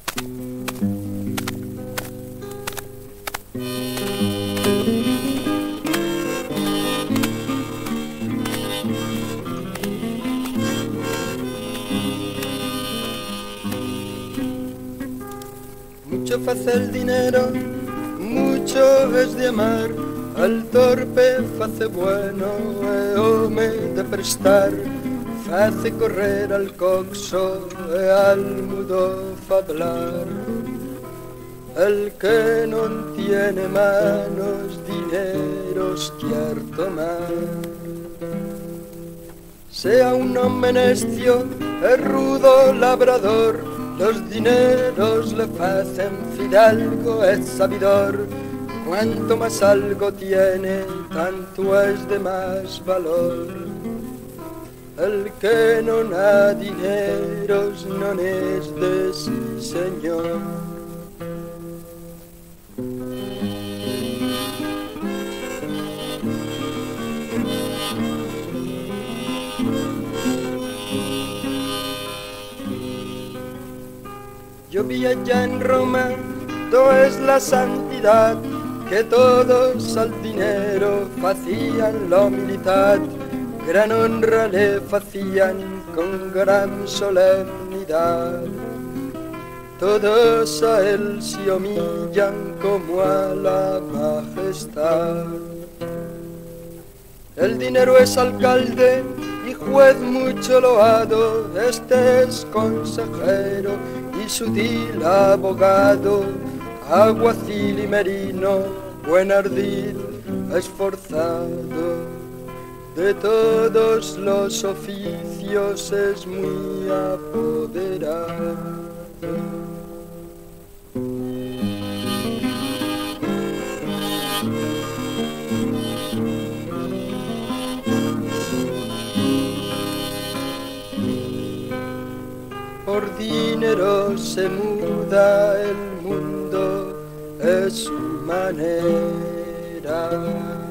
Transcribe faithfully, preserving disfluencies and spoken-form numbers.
Mucho face el dinero, mucho es de amar, al torpe face bueno e home de prestar, face correr al coxo e al mudo fablar. El que non tiene manos, dineros quier tomar. Sea un home necio e rudo labrador, los dineros le facen fidalgo e sabidor. Cuanto más algo tiene, tanto es de más valor. El que non ha dineros non es de sí señor. Yo vi allá en Roma, todo es la santidad, que todos al dinero facían la humildad, gran honra le facían con gran solemnidad. Todos a él se humillan como a la majestad. El dinero es alcalde y juez mucho loado, este es consejero y sutil abogado, aguacil y merino, buen ardid, esforzado. De todos los oficios es muy apoderado. Por dinero se muda el mundo, es su manera.